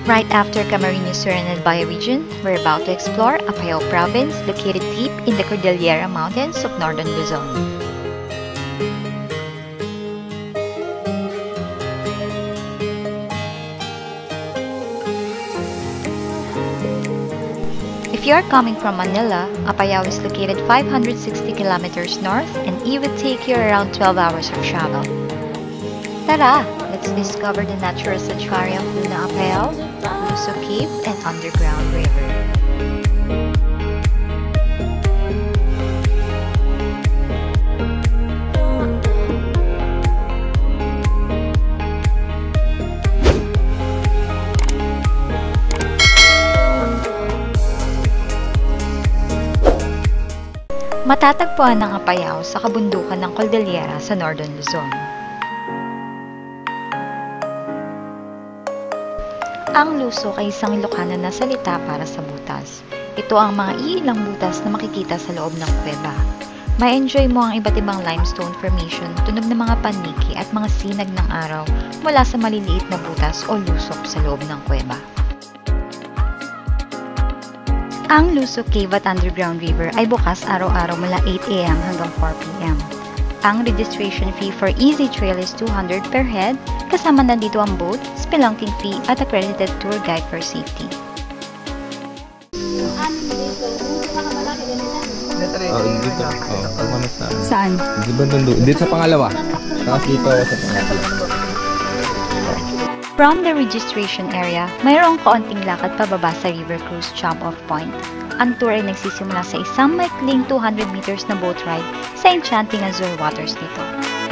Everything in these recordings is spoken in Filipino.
Right after Camarines Surrounded by a region, we're about to explore Apayao province located deep in the Cordillera Mountains of northern Luzon. If you are coming from Manila, Apayao is located 560 kilometers north and it would take you around 12 hours of travel. Tara! Let's discover the natural sanctuary of Luna Apayao, Lussok Cave, and underground river. Matatagpuan ng Apayao sa kabundukan ng Cordilleras sa northern Luzon. Ang Lussok ay isang Ilocano na salita para sa butas. Ito ang mga iilang butas na makikita sa loob ng kuweba. Ma-enjoy mo ang iba't ibang limestone formation, tunog ng mga paniki at mga sinag ng araw mula sa maliliit na butas o lusok sa loob ng kuweba. Ang Lussok Cave at Underground River ay bukas araw-araw mula 8 AM hanggang 4 PM. Ang registration fee for easy trail is 200 per head, kasama na dito ang boat, spelunking fee at accredited tour guide for safety. Saan? Dito sa pangalawa. Tapos dito sa pangalawa. From the registration area, mayroong kaunting lakad pababa sa River Cruise jump-off point. Ang tour ay nagsisimula sa isang maikling 200 meters na boat ride sa enchanting azure waters dito.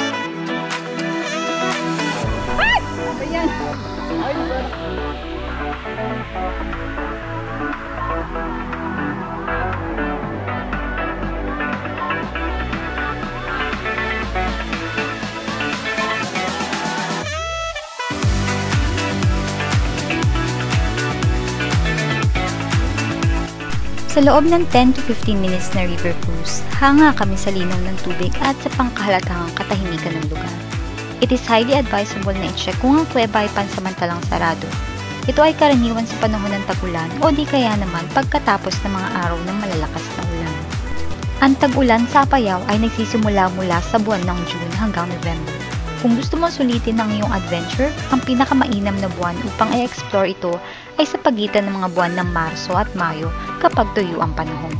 Sa loob ng 10 to 15 minutes na river cruise, hanga kami sa linaw ng tubig at sa pangkahalagang katahimikan ng lugar. It is highly advisable na i-check kung ang kuweba ay pansamantalang sarado. Ito ay karaniwan sa panahon ng tag-ulan o di kaya naman pagkatapos ng mga araw ng malalakas na ulan. Ang tag-ulan sa Apayao ay nagsisimula mula sa buwan ng June hanggang November. Kung gusto mong sulitin ang iyong adventure, ang pinakamainam na buwan upang i-explore ito ay sa pagitan ng mga buwan ng Marso at Mayo kapag tuyo ang panahon.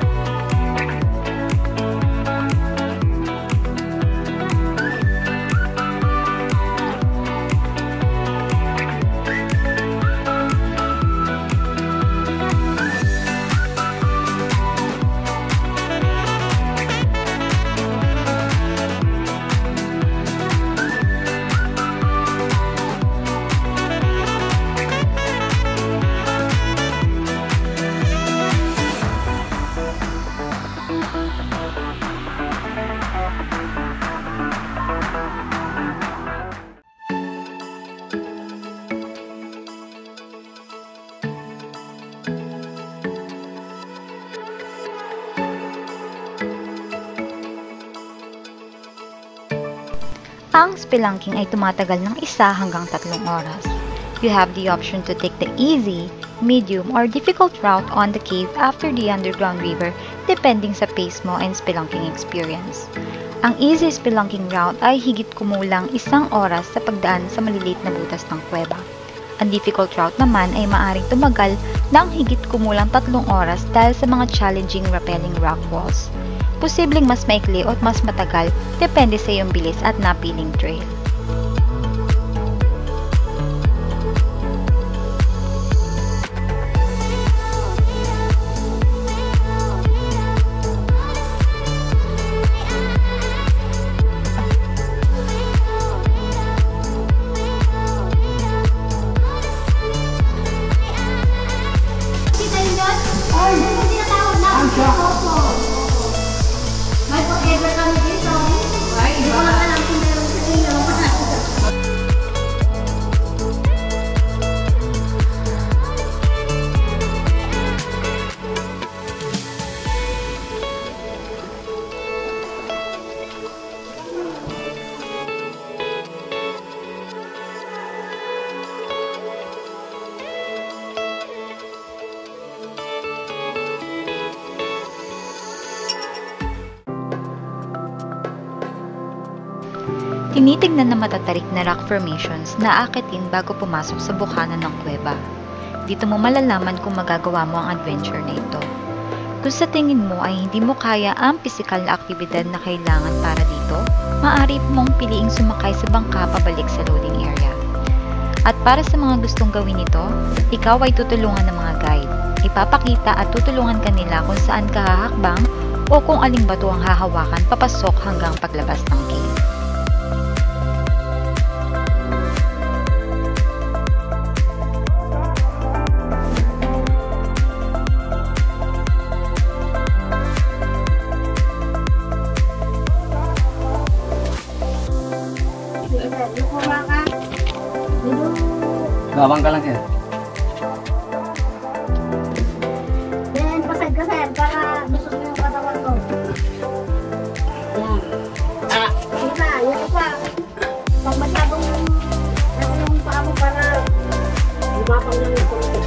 Ang spelunking ay tumatagal ng 1 hanggang 3 oras. You have the option to take the easy, medium, or difficult route on the cave after the underground river depending sa pace mo and spelunking experience. Ang easy spelunking route ay higit kumulang 1 oras sa pagdaan sa maliliit na butas ng kuweba. Ang difficult route naman ay maaring tumagal ng higit kumulang 3 oras dahil sa mga challenging rappelling rock walls. Posibleng mas maikli o mas matagal, depende sa iyong bilis at napiling trail. May forever kami dito. Ay, hindi ko lang alam kung meron sa inyo. Tinitignan na matatarik na rock formations na aakitin bago pumasok sa bukana ng kuweba. Dito mo malalaman kung magagawa mo ang adventure na ito. Kung sa tingin mo ay hindi mo kaya ang pisikal na aktibidad na kailangan para dito, maaari mong piliing sumakay sa bangka pabalik sa loading area. At para sa mga gustong gawin ito, ikaw ay tutulungan ng mga guide. Ipapakita at tutulungan ka nila kung saan ka hahakbang o kung aling bato ang hahawakan papasok hanggang paglabas ng cave. Gawang ka lang sir. Then, pasad ka sir, para lusok mo yung katawan ko. Yan. Yung pa. Pag masyadong yung paa mo para lumapang lang yung konti.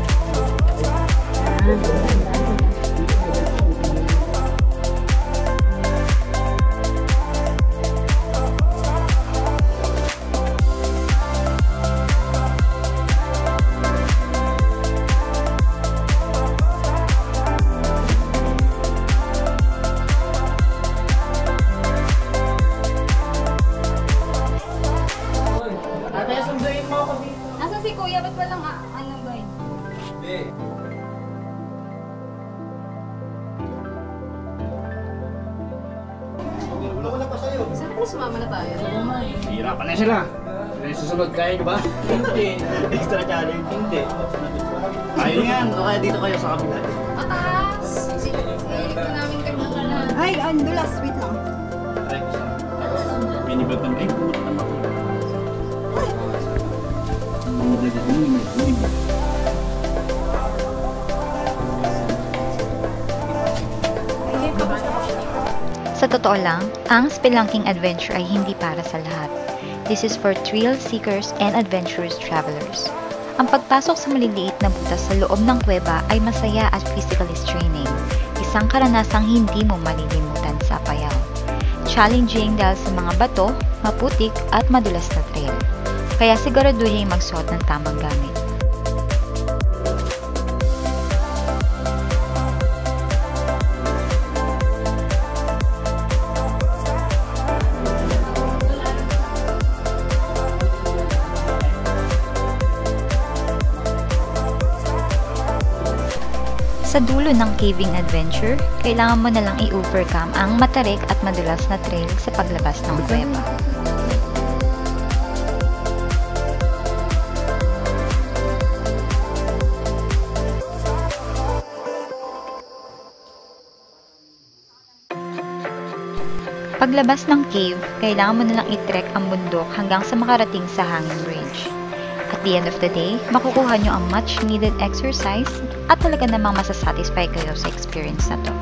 Nasaan si Kuya? Ba't walang ano ba yun? Saan kung sumama na tayo? Hirapan na sila. Susunod kayo, di ba? Hindi. Extra challenge. Hindi. Ayun yan. O kaya dito kayo sa kabila. Mataas! Ito namin kayo na. Ay, andulas, wait lang. Try ko siya. Minibot naman. Ay, pumunta naman. Sa totoo lang, ang Spelunking Adventure ay hindi para sa lahat. This is for thrill seekers and adventurous travelers. Ang pagpasok sa maliliit na butas sa loob ng kuweba ay masaya at physically straining. Isang karanasang hindi mo malilimutan sa Apayao. Challenging dahil sa mga bato, maputik at madulas na trail. Kaya siguraduhin magsuot ng tamang gamit. Sa dulo ng caving adventure, kailangan mo na lang i-overcome ang matarik at madulas na trail sa paglabas ng kuweba. Paglabas ng cave, kailangan mo na lang i-trek ang bundok hanggang sa makarating sa hanging bridge. At the end of the day, makukuha nyo ang much needed exercise at talaga namang masasatisfy kayo sa experience na to.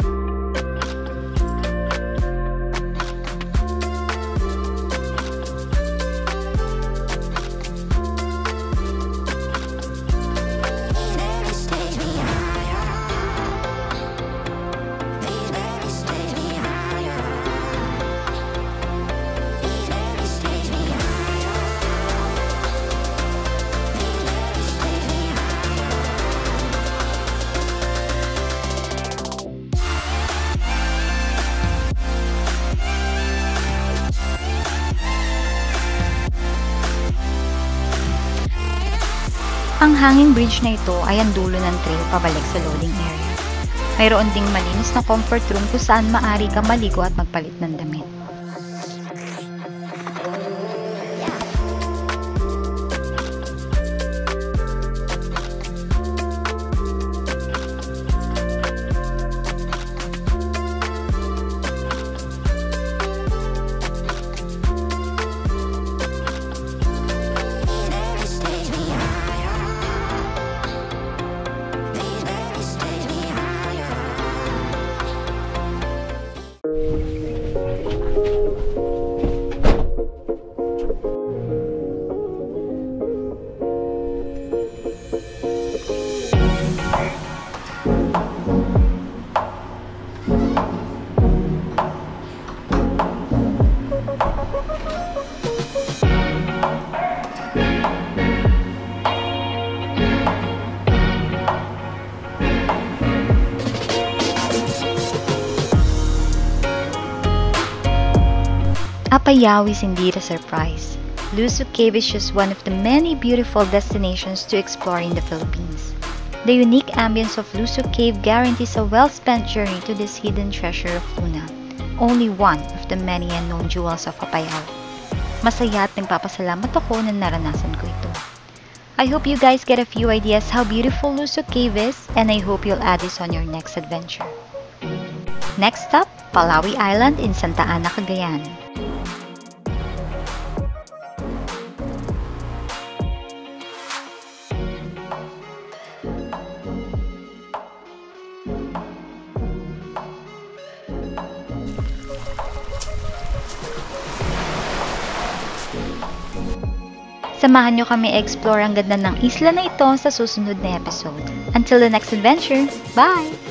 Ang hanging bridge na ito ay ang dulo ng trail pabalik sa loading area. Mayroon ding malinis na comfort room kung saan maaari ka maligo at magpalit ng damit. Apayao is indeed a surprise. Lussok Cave is just one of the many beautiful destinations to explore in the Philippines. The unique ambience of Lussok Cave guarantees a well-spent journey to this hidden treasure of Luna, only one of the many unknown jewels of Apayao. Masaya at nagpapasalamat ako na naranasan ko ito. I hope you guys get a few ideas how beautiful Lussok Cave is, and I hope you'll add this on your next adventure. Next stop, Palawi Island in Santa Ana, Cagayan. Samahan nyo kami explore ang ganda ng isla na ito sa susunod na episode. Until the next adventure, bye!